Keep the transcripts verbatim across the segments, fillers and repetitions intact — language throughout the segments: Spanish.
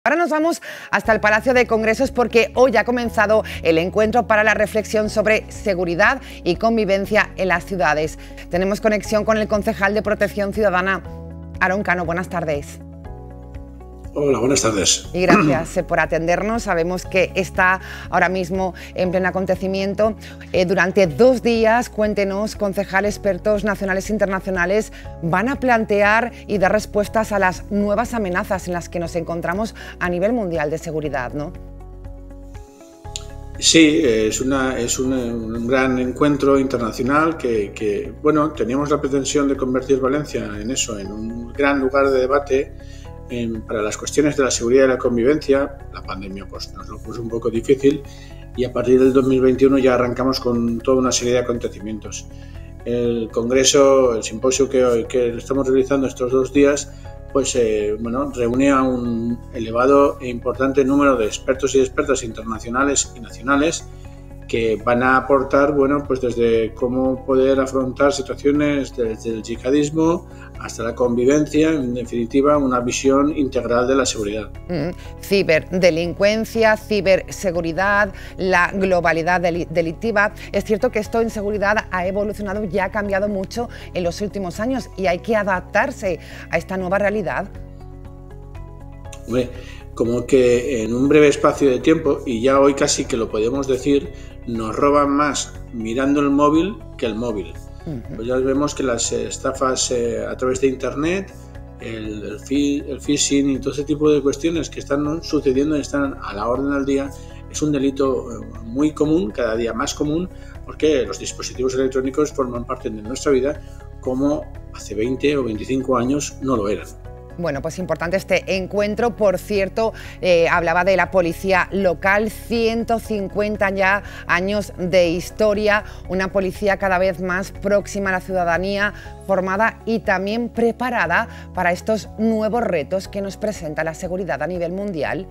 Ahora nos vamos hasta el Palacio de Congresos porque hoy ha comenzado el encuentro para la reflexión sobre seguridad y convivencia en las ciudades. Tenemos conexión con el concejal de Protección Ciudadana, Aarón Cano. Buenas tardes. Hola, buenas tardes. Y gracias por atendernos. Sabemos que está ahora mismo en pleno acontecimiento. Eh, durante dos días, cuéntenos, concejal, expertos nacionales e internacionales van a plantear y dar respuestas a las nuevas amenazas en las que nos encontramos a nivel mundial de seguridad, ¿no? Sí, es, una, es un, un gran encuentro internacional que, que, bueno, teníamos la pretensión de convertir Valencia en eso, en un gran lugar de debate En, para las cuestiones de la seguridad y la convivencia. La pandemia pues, nos lo puso un poco difícil y a partir del dos mil veintiuno ya arrancamos con toda una serie de acontecimientos. El congreso, el simposio que, hoy, que estamos realizando estos dos días, pues eh, bueno, reúne a un elevado e importante número de expertos y expertas internacionales y nacionales que van a aportar, bueno, pues desde cómo poder afrontar situaciones desde el yihadismo hasta la convivencia, en definitiva, una visión integral de la seguridad. Mm, ciberdelincuencia, ciberseguridad, la globalidad del delictiva. Es cierto que esto en seguridad ha evolucionado y ha cambiado mucho en los últimos años y hay que adaptarse a esta nueva realidad. Hombre, como que en un breve espacio de tiempo, y ya hoy casi que lo podemos decir, nos roban más mirando el móvil que el móvil. Uh-huh. Pues ya vemos que las estafas eh, a través de internet, el, el, fi, el phishing y todo ese tipo de cuestiones que están sucediendo y están a la orden del día, es un delito muy común, cada día más común, porque los dispositivos electrónicos forman parte de nuestra vida como hace veinte o veinticinco años no lo eran. Bueno, pues importante este encuentro. Por cierto, eh, hablaba de la policía local, ciento cincuenta ya años de historia, una policía cada vez más próxima a la ciudadanía, formada y también preparada para estos nuevos retos que nos presenta la seguridad a nivel mundial.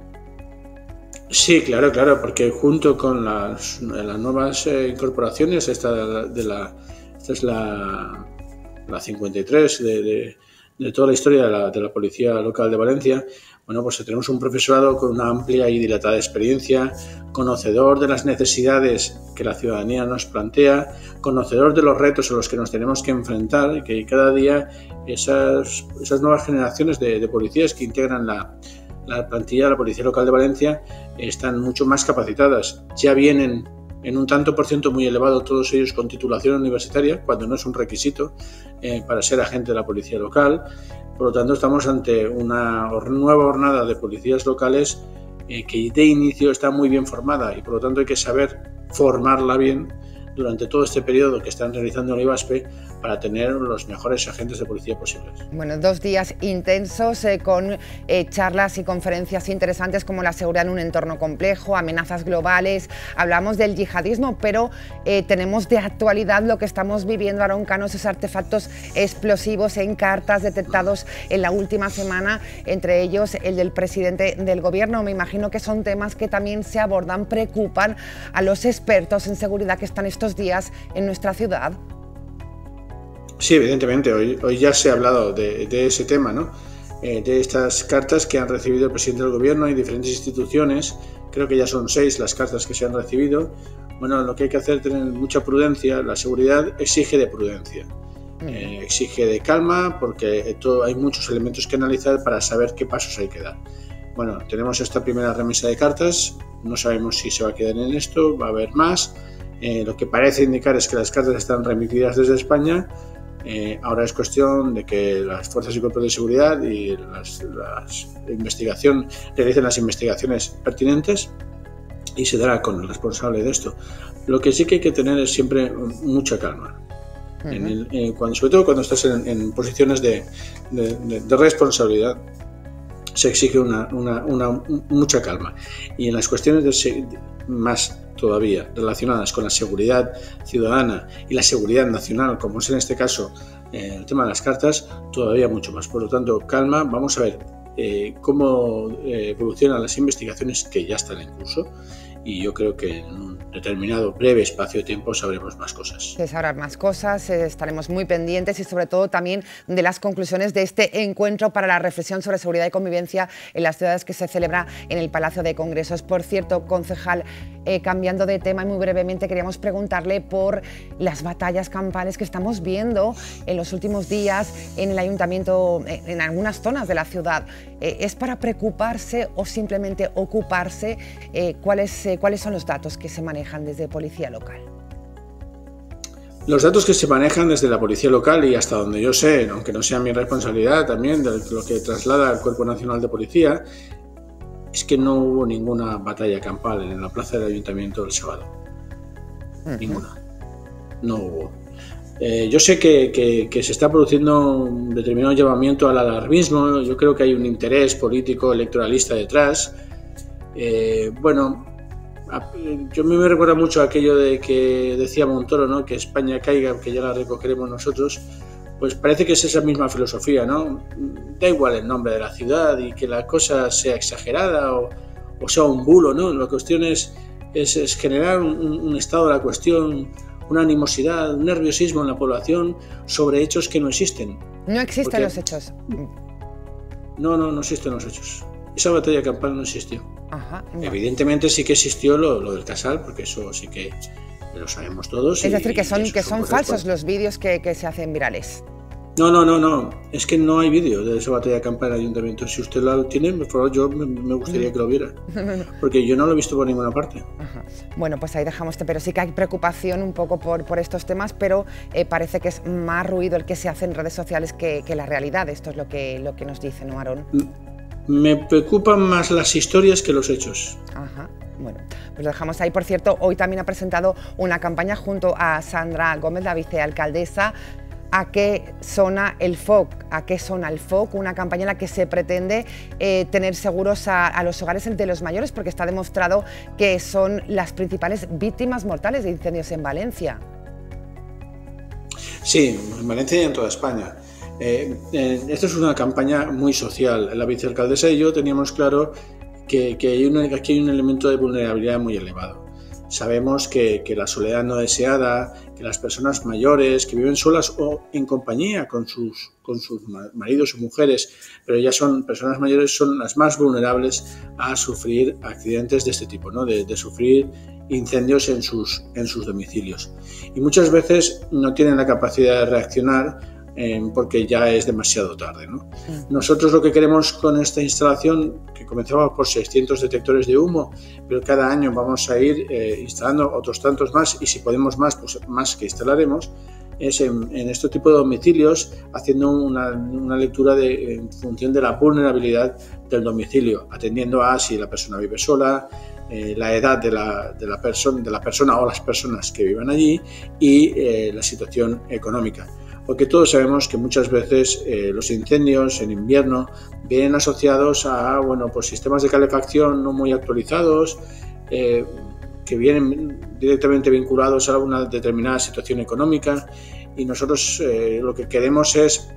Sí, claro, claro, porque junto con las, las nuevas eh, incorporaciones, esta, de la, de la, esta es la, la cincuenta y tres de... de de toda la historia de la, de la Policía Local de Valencia, bueno, pues tenemos un profesorado con una amplia y dilatada experiencia, conocedor de las necesidades que la ciudadanía nos plantea, conocedor de los retos a los que nos tenemos que enfrentar, y que cada día esas, esas nuevas generaciones de, de policías que integran la, la plantilla de la Policía Local de Valencia están mucho más capacitadas. Ya vienen en un tanto por ciento muy elevado, todos ellos con titulación universitaria, cuando no es un requisito eh, para ser agente de la policía local. Por lo tanto, estamos ante una nueva hornada de policías locales eh, que de inicio está muy bien formada y por lo tanto hay que saber formarla bien durante todo este periodo que están realizando en el IVASPE para tener los mejores agentes de policía posibles. Bueno, dos días intensos eh, con eh, charlas y conferencias interesantes como la seguridad en un entorno complejo, amenazas globales, hablamos del yihadismo, pero eh, tenemos de actualidad lo que estamos viviendo, Aarón Cano, esos artefactos explosivos en cartas detectados en la última semana, entre ellos el del presidente del gobierno. Me imagino que son temas que también se abordan, preocupan a los expertos en seguridad que están estos días en nuestra ciudad. Sí, evidentemente, hoy, hoy ya se ha hablado de, de ese tema, ¿no? Eh, de estas cartas que han recibido el presidente del gobierno y diferentes instituciones. Creo que ya son seis las cartas que se han recibido. Bueno, lo que hay que hacer es tener mucha prudencia. La seguridad exige de prudencia, eh, exige de calma, porque todo, hay muchos elementos que analizar para saber qué pasos hay que dar. Bueno, tenemos esta primera remesa de cartas, no sabemos si se va a quedar en esto, va a haber más. Eh, lo que parece indicar es que las cartas están remitidas desde España. Eh, ahora es cuestión de que las fuerzas y cuerpos de seguridad y las, las investigación realicen las investigaciones pertinentes y se dará con el responsable de esto. Lo que sí que hay que tener es siempre mucha calma, uh-huh. en el, eh, cuando, sobre todo cuando estás en, en posiciones de, de, de, de responsabilidad. Se exige una, una, una, mucha calma y en las cuestiones de, más todavía relacionadas con la seguridad ciudadana y la seguridad nacional, como es en este caso eh, el tema de las cartas, todavía mucho más. Por lo tanto, calma, vamos a ver eh, cómo eh, evolucionan las investigaciones que ya están en curso y yo creo que en un, determinado breve espacio de tiempo sabremos más cosas. Se sabrán más cosas, eh, estaremos muy pendientes y sobre todo también de las conclusiones de este encuentro para la reflexión sobre seguridad y convivencia en las ciudades que se celebra en el Palacio de Congresos. Por cierto, concejal, eh, cambiando de tema y muy brevemente, queríamos preguntarle por las batallas campales que estamos viendo en los últimos días en el ayuntamiento, en algunas zonas de la ciudad. Eh, ¿Es para preocuparse o simplemente ocuparse? Eh, ¿cuáles, eh, ¿Cuáles son los datos que se manejan desde Policía Local? Los datos que se manejan desde la Policía Local y hasta donde yo sé, aunque no sea mi responsabilidad también, de lo que traslada el Cuerpo Nacional de Policía, es que no hubo ninguna batalla campal en la plaza del Ayuntamiento el sábado. Uh-huh. Ninguna. No hubo. Eh, yo sé que, que, que se está produciendo un determinado llamamiento al alarmismo. Yo creo que hay un interés político electoralista detrás. Eh, bueno, yo me recuerda mucho aquello de que decía Montoro, ¿no? Que España caiga, que ya la recogeremos nosotros. Pues parece que es esa misma filosofía, ¿no? Da igual el nombre de la ciudad y que la cosa sea exagerada o, o sea un bulo, ¿no? La cuestión es, es, es generar un, un estado de la cuestión, una animosidad, un nerviosismo en la población sobre hechos que no existen. No existen Porque, los hechos. No, no, no existen los hechos. Esa batalla campal no existió. Ajá, no. Evidentemente sí que existió lo, lo del Casal, porque eso sí que lo sabemos todos. Es y, decir, que son, que son, son falsos por... los vídeos que, que se hacen virales. No, no, no, no. Es que no hay vídeo de esa batalla campal en el ayuntamiento. Si usted lo tiene, por favor, yo me gustaría que lo viera. Porque yo no lo he visto por ninguna parte. Ajá. Bueno, pues ahí dejamos, pero sí que hay preocupación un poco por, por estos temas, pero eh, parece que es más ruido el que se hace en redes sociales que, que la realidad. Esto es lo que, lo que nos dice, ¿no, Aarón? Me preocupan más las historias que los hechos. Ajá. Bueno, pues lo dejamos ahí. Por cierto, hoy también ha presentado una campaña junto a Sandra Gómez, la vicealcaldesa. ¿A qué zona el F O C? ¿A qué zona el F O C? Una campaña en la que se pretende eh, tener seguros a, a los hogares de los mayores, porque está demostrado que son las principales víctimas mortales de incendios en Valencia. Sí, en Valencia y en toda España. Eh, eh, esto es una campaña muy social. La vicealcaldesa y yo teníamos claro que, que, hay un, que aquí hay un elemento de vulnerabilidad muy elevado. Sabemos que, que la soledad no deseada, que las personas mayores que viven solas o en compañía con sus, con sus maridos o mujeres, pero ya son personas mayores, son las más vulnerables a sufrir accidentes de este tipo, ¿no? de, de sufrir incendios en sus, en sus domicilios. Y muchas veces no tienen la capacidad de reaccionar Eh, porque ya es demasiado tarde, ¿no? Nosotros lo que queremos con esta instalación, que comenzamos por seiscientos detectores de humo, pero cada año vamos a ir eh, instalando otros tantos más, y si podemos más, pues más que instalaremos, es en, en este tipo de domicilios, haciendo una, una lectura de, en función de la vulnerabilidad del domicilio, atendiendo a si la persona vive sola, eh, la edad de la, de, la persona, de la persona o las personas que viven allí y eh, la situación económica. Porque todos sabemos que muchas veces eh, los incendios en invierno vienen asociados a bueno, pues sistemas de calefacción no muy actualizados, eh, que vienen directamente vinculados a una determinada situación económica, y nosotros eh, lo que queremos es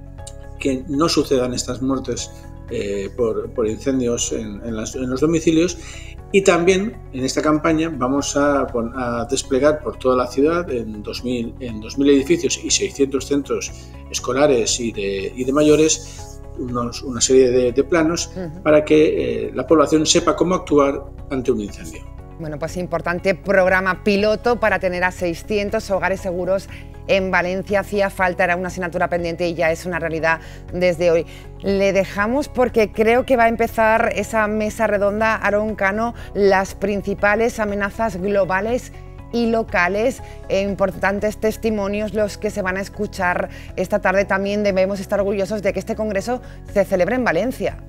que no sucedan estas muertes eh, por, por incendios en, en, las, en los domicilios. Y también en esta campaña vamos a, a desplegar por toda la ciudad en dos mil, en dos mil edificios y seiscientos centros escolares y de, y de mayores unos, una serie de, de planos uh-huh. para que eh, la población sepa cómo actuar ante un incendio. Bueno, pues importante programa piloto para tener a seiscientos hogares seguros en Valencia. Hacía falta, era una asignatura pendiente y ya es una realidad desde hoy. Le dejamos porque creo que va a empezar esa mesa redonda, Aarón Cano, las principales amenazas globales y locales, e importantes testimonios los que se van a escuchar esta tarde. También debemos estar orgullosos de que este congreso se celebre en Valencia.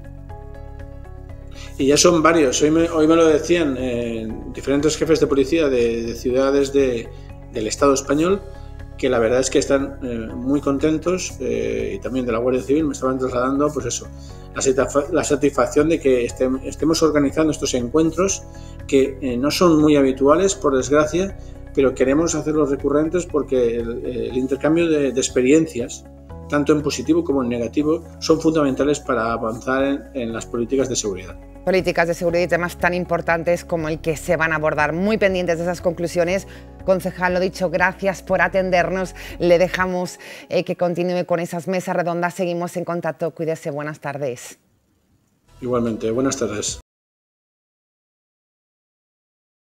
Y ya son varios. Hoy me, hoy me lo decían eh, diferentes jefes de policía de, de ciudades de, del Estado español, que la verdad es que están eh, muy contentos, eh, y también de la Guardia Civil me estaban trasladando pues eso, la, la satisfacción de que este, estemos organizando estos encuentros que eh, no son muy habituales, por desgracia, pero queremos hacerlos recurrentes porque el, el intercambio de, de experiencias, tanto en positivo como en negativo, son fundamentales para avanzar en, en las políticas de seguridad. políticas de seguridad y temas tan importantes como el que se van a abordar. Muy pendientes de esas conclusiones. Concejal, lo dicho, gracias por atendernos. Le dejamos eh, que continúe con esas mesas redondas. Seguimos en contacto. Cuídese. Buenas tardes. Igualmente. Buenas tardes.